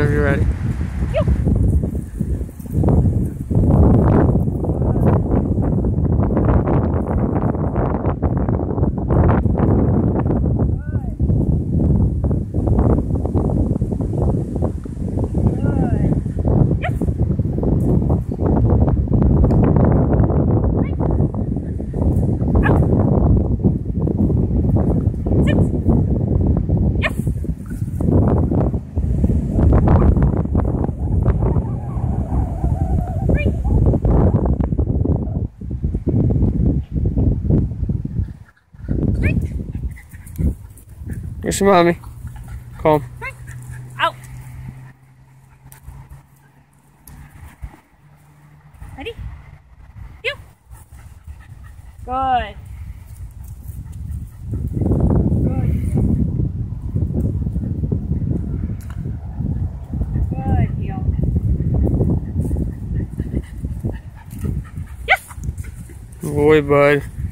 whenever you're ready. Here's your mommy. Calm. Out. Ready? You. Good. Good, heel. Good boy, bud.